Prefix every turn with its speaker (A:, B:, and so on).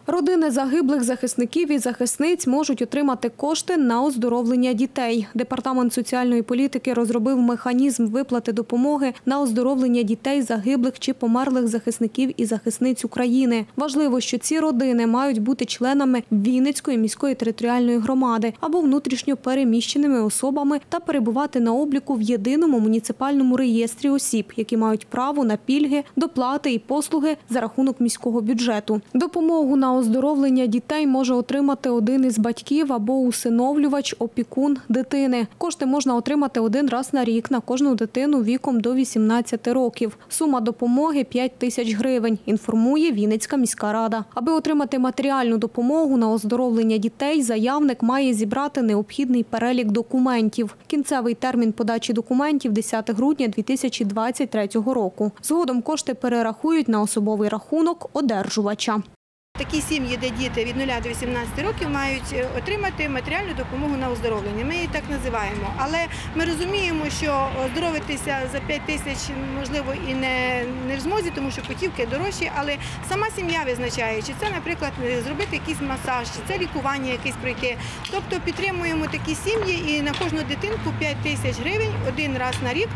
A: Родини загиблих захисників і захисниць можуть отримати кошти на оздоровлення дітей. Департамент соціальної політики розробив механізм виплати допомоги на оздоровлення дітей загиблих чи померлих захисників і захисниць України. Важливо, що ці родини мають бути членами Вінницької міської територіальної громади або внутрішньо переміщеними особами та перебувати на обліку в єдиному муніципальному реєстрі осіб, які мають право на пільги, доплати і послуги за рахунок міського бюджету. Допомогу на оздоровлення дітей може отримати один із батьків або усиновлювач, опікун дитини. Кошти можна отримати один раз на рік на кожну дитину віком до 18 років. Сума допомоги – 5 тисяч гривень, інформує Вінницька міська рада. Аби отримати матеріальну допомогу на оздоровлення дітей, заявник має зібрати необхідний перелік документів. Кінцевий термін подачі документів – 10 грудня 2023 року. Згодом кошти перерахують на особовий рахунок одержувача.
B: Такі сім'ї, де діти від 0 до 18 років мають отримати матеріальну допомогу на оздоровлення. Ми її так називаємо. Але ми розуміємо, що оздоровитися за 5 тисяч, можливо, і не в змозі, тому що путівки дорожчі, але сама сім'я визначає, чи це, наприклад, зробити якийсь масаж, чи це лікування якесь пройти. Тобто підтримуємо такі сім'ї і на кожну дитинку 5 тисяч гривень один раз на рік